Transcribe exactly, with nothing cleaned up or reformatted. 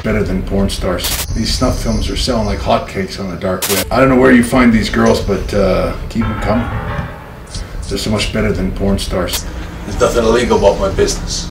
much better than porn stars. These snuff films are selling like hotcakes on the dark web. I don't know where you find these girls, but uh, keep them coming. They're so much better than porn stars. There's nothing illegal about my business.